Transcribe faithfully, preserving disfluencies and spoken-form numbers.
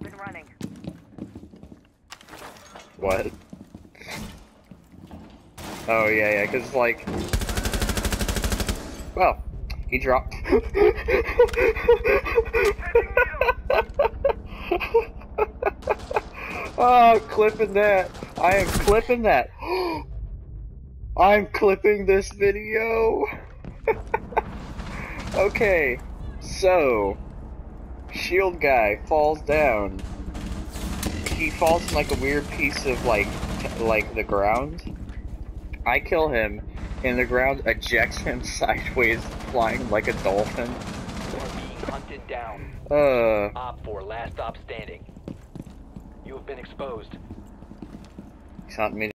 up and running. What? Oh yeah, yeah, cause like, well, he dropped. Oh, clipping that. I am clipping that. I'm clipping this video. Okay, so shield guy falls down. He falls in like a weird piece of like, t like the ground. I kill him, and the ground ejects him sideways, flying like a dolphin. You are being hunted down. Uh. Op four, last stop standing. You have been exposed. He's hunting me.